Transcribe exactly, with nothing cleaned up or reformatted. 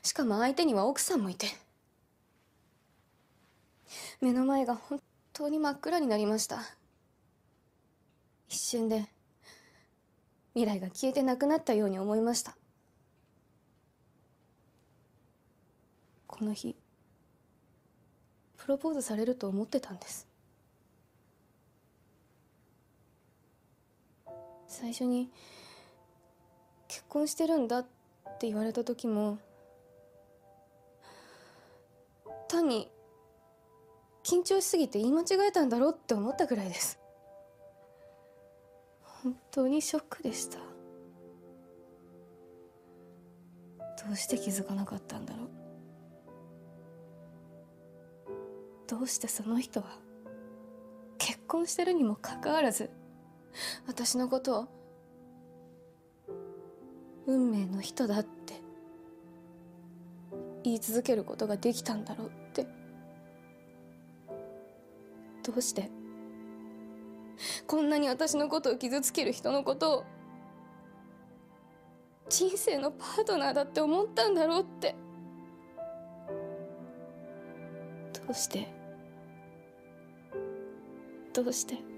しかも相手には奥さんもいて。目の前が本当に真っ暗になりました。一瞬で未来が消えてなくなったように思いました。この日プロポーズされると思ってたんです。最初に結婚してるんだって言われた時も、単に緊張しすぎて言い間違えたんだろうって思ったくらいです。本当にショックでした。どうして気づかなかったんだろう。どうしてその人は結婚してるにもかかわらず私のことを運命の人だって言い続けることができたんだろうって。どうしてこんなに私のことを傷つける人のことを人生のパートナーだって思ったんだろうって。どうしてどうして